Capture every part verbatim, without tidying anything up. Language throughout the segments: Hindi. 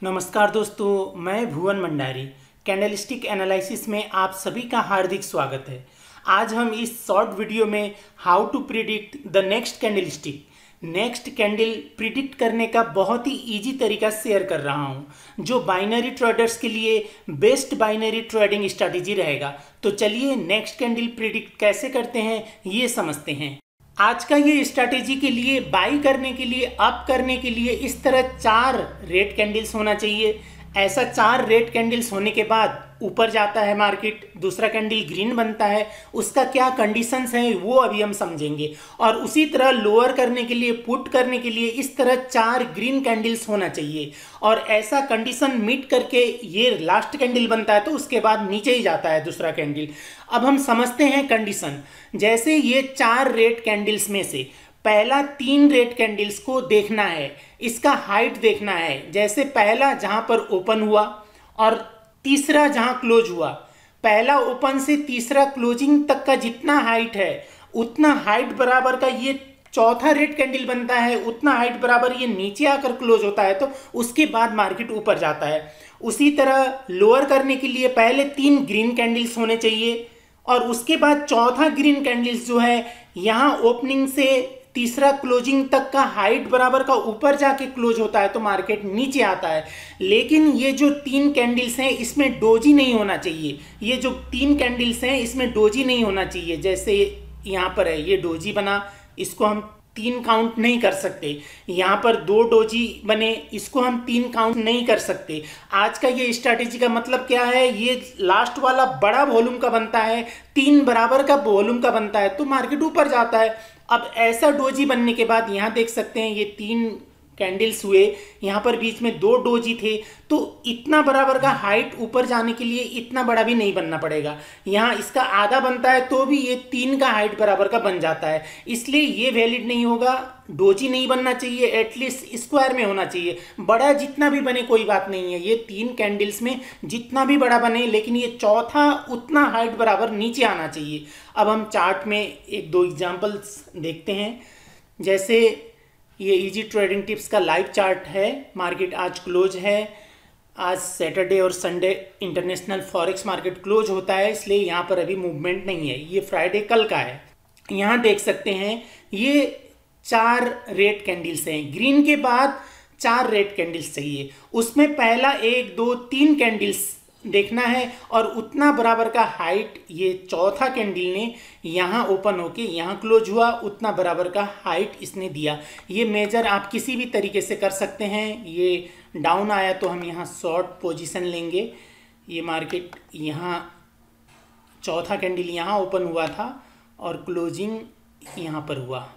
नमस्कार दोस्तों, मैं भुवन मंडारी। कैंडलस्टिक एनालिसिस में आप सभी का हार्दिक स्वागत है। आज हम इस शॉर्ट वीडियो में how to predict the next candlestick next candle predict करने का बहुत ही इजी तरीका शेयर कर रहा हूं, जो बाइनरी ट्रेडर्स के लिए बेस्ट बाइनरी ट्रेडिंग स्ट्रैटेजी रहेगा। तो चलिए नेक्स्ट कैंडल प्रिडिक्ट कैसे करते हैं ये समझते हैं। आज का ये स्ट्रैटेजी के लिए बाई करने के लिए अप करने के लिए इस तरह चार रेड कैंडल्स होना चाहिए। ऐसा चार रेड कैंडल्स होने के बाद ऊपर जाता है मार्केट, दूसरा कैंडल ग्रीन बनता है, उसका क्या कंडीशंस हैं वो अभी हम समझेंगे। और उसी तरह लोअर करने के लिए पुट करने के लिए इस तरह चार ग्रीन कैंडल्स होना चाहिए। और ऐसा कंडीशन मीट करके ये लास्ट कैंडल बनता है तो उसके बाद नीचे ही जाता है दूसरा कैंडल। अब हम समझते हैं कंडीशन। जैसे ये चार रेड कैंडल्स में से पहला तीन रेड कैंडल्स को देखना है, इसका हाइट देखना है। जैसे पहला जहां पर ओपन हुआ और तीसरा जहां क्लोज हुआ, पहला ओपन से तीसरा क्लोजिंग तक का जितना हाइट है उतना हाइट बराबर का ये चौथा रेड कैंडल बनता है, उतना हाइट बराबर ये नीचे आकर क्लोज होता है तो उसके बाद मार्केट ऊपर जाता है। उसी तरह लोअर करने के लिए पहले तीन ग्रीन कैंडल्स होने चाहिए और उसके बाद चौथा ग्रीन कैंडल्स जो है यहाँ ओपनिंग से तीसरा क्लोजिंग तक का हाइट बराबर का ऊपर जाके क्लोज होता है तो मार्केट नीचे आता है। लेकिन ये जो तीन कैंडल्स हैं इसमें डोजी नहीं होना चाहिए। ये जो तीन कैंडल्स हैं इसमें डोजी नहीं होना चाहिए। जैसे यहाँ पर है ये डोजी बना, इसको हम तीन काउंट नहीं कर सकते। यहाँ पर दो डोजी बने, इसको हम तीन काउंट नहीं कर सकते। आज का ये स्ट्रैटेजी का मतलब क्या है, ये लास्ट वाला बड़ा वॉल्यूम का बनता है, तीन बराबर का वॉल्यूम का बनता है तो मार्केट ऊपर जाता है। अब ऐसा डोजी बनने के बाद यहाँ देख सकते हैं ये तीन कैंडल्स हुए, यहाँ पर बीच में दो डोजी थे तो इतना बराबर का हाइट ऊपर जाने के लिए इतना बड़ा भी नहीं बनना पड़ेगा। यहाँ इसका आधा बनता है तो भी ये तीन का हाइट बराबर का बन जाता है, इसलिए ये वैलिड नहीं होगा। डोजी नहीं बनना चाहिए, एटलीस्ट स्क्वायर में होना चाहिए। बड़ा जितना भी बने कोई बात नहीं है, ये तीन कैंडल्स में जितना भी बड़ा बने लेकिन ये चौथा उतना हाइट बराबर नीचे आना चाहिए। अब हम चार्ट में एक दो एग्जाम्पल्स देखते हैं। जैसे ये इजी ट्रेडिंग टिप्स का लाइव चार्ट है। मार्केट आज क्लोज है। आज सैटरडे और Sunday international forex market close होता है, इसलिए यहाँ पर अभी मूवमेंट नहीं है। ये फ्राइडे कल का है। यहाँ देख सकते हैं ये चार रेड कैंडल्स हैं। ग्रीन के बाद चार रेड कैंडल्स चाहिए, उसमें पहला एक दो तीन कैंडल्स देखना है और उतना बराबर का हाइट ये चौथा कैंडल ने यहाँ ओपन होके यहाँ क्लोज हुआ, उतना बराबर का हाइट इसने दिया। ये मेजर आप किसी भी तरीके से कर सकते हैं। ये डाउन आया तो हम यहाँ शॉर्ट पोजीशन लेंगे। ये मार्केट यहाँ चौथा कैंडल यहाँ ओपन हुआ था और क्लोजिंग यहाँ पर हुआ,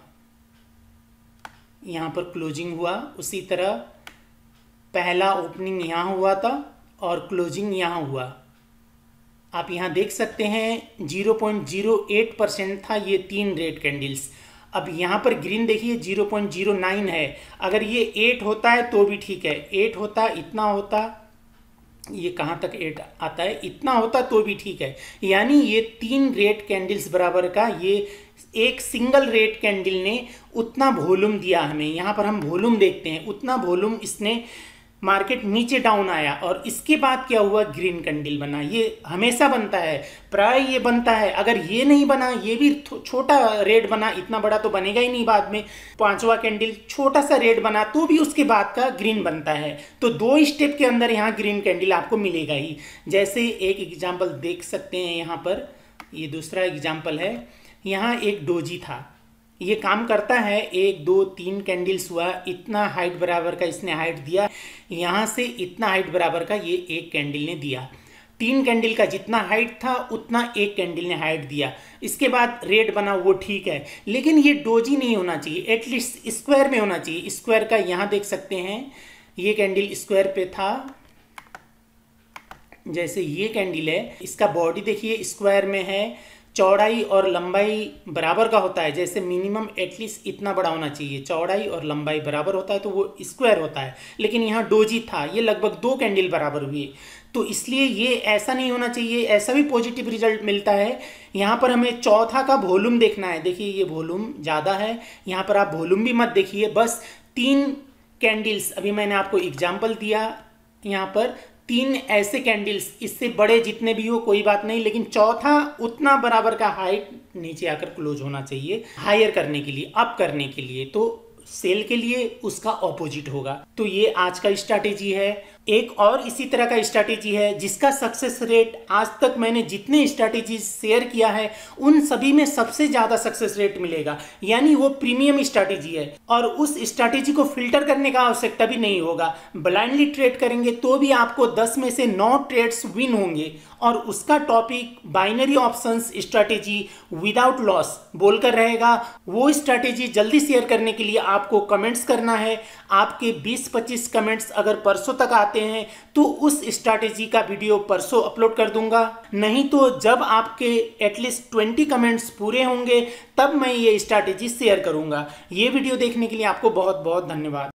यहाँ पर क्लोजिंग हुआ। उसी तरह पहला ओपनिंग यहाँ हुआ था और क्लोजिंग यहाँ हुआ। आप यहाँ देख सकते हैं zero point zero eight percent था ये तीन रेड कैंडल्स। अब यहाँ पर ग्रीन देखिए ज़ीरो पॉइंट ज़ीरो नाइन है। अगर ये एट होता है तो भी ठीक है, एट होता इतना होता, ये कहाँ तक एट आता है, इतना होता तो भी ठीक है। यानी ये तीन रेड कैंडल्स बराबर का ये एक सिंगल रेड कैंडल ने उतना वॉल्यूम दिया हमें। यहाँ पर हम वॉल्यूम देखते हैं, उतना वॉल्यूम इसने, मार्केट नीचे डाउन आया और इसके बाद क्या हुआ, ग्रीन कैंडल बना। ये हमेशा बनता है, प्राय ये बनता है। अगर ये नहीं बना, ये भी छोटा रेड बना, इतना बड़ा तो बनेगा ही नहीं। बाद में पांचवा कैंडल छोटा सा रेड बना तो भी उसके बाद का ग्रीन बनता है। तो दो स्टेप के अंदर यहाँ ग्रीन कैंडल आपको मिलेगा ही। जैसे एक एग्जाम्पल देख सकते हैं यहाँ पर, ये दूसरा एग्जाम्पल है। यहाँ एक डोजी था, ये काम करता है। एक दो तीन कैंडल्स हुआ, इतना हाइट बराबर का इसने हाइट दिया, यहाँ से इतना हाइट बराबर का ये एक कैंडल ने दिया। तीन कैंडल का जितना हाइट था उतना एक कैंडल ने हाइट दिया। इसके बाद रेड बना, वो ठीक है, लेकिन ये डोजी नहीं होना चाहिए, एटलीस्ट स्क्वायर में होना चाहिए। स्क्वायर का यहाँ देख सकते हैं ये कैंडल स्क्वायर पे था। जैसे ये कैंडल है, इसका बॉडी देखिए स्क्वायर में है, चौड़ाई और लंबाई बराबर का होता है। जैसे मिनिमम एटलीस्ट इतना बड़ा होना चाहिए, चौड़ाई और लंबाई बराबर होता है तो वो स्क्वायर होता है। लेकिन यहाँ डोजी था, ये लगभग दो कैंडल बराबर हुए तो इसलिए ये ऐसा नहीं होना चाहिए। ऐसा भी पॉजिटिव रिजल्ट मिलता है। यहाँ पर हमें चौथा का वॉल्यूम देखना है। देखिए ये वॉल्यूम ज़्यादा है, यहाँ पर आप वॉल्यूम भी मत देखिए, बस तीन कैंडल्स, अभी मैंने आपको एग्जाम्पल दिया, यहाँ पर तीन ऐसे कैंडल्स, इससे बड़े जितने भी हो कोई बात नहीं, लेकिन चौथा उतना बराबर का हाइट नीचे आकर क्लोज होना चाहिए हायर करने के लिए, अप करने के लिए। तो सेल के लिए उसका ऑपोजिट होगा। तो ये आज का स्ट्रैटेजी है। एक और इसी तरह का स्ट्रैटेजी है जिसका सक्सेस रेट आज तक मैंने जितने स्ट्रैटेजी शेयर किया है उन सभी में सबसे ज़्यादा सक्सेस रेट मिलेगा, यानी वो प्रीमियम स्ट्रैटेजी है और उस स्ट्रैटेजी को फिल्टर करने का आवश्यकता भी नहीं होगा। ब्लाइंडली ट्रेड करेंगे तो भी आपको दस में से नौ ट्रेड्स विन होंगे और उसका topic binary options strategy without loss बोलकर रहेगा। वो स्ट्रैटेजी जल्दी शेयर करने के लिए आपको कमेंट्स करना है। आपके बीस पच्चीस कमेंट्स अगर परसों तक आते हैं तो उस स्ट्रैटेजी का वीडियो परसों अपलोड कर दूंगा, नहीं तो जब आपके एटलीस्ट ट्वेंटी कमेंट्स पूरे होंगे तब मैं ये स्ट्रैटेजी शेयर करूंगा। ये वीडियो देखने के लिए आपको बहुत बहुत धन्यवाद।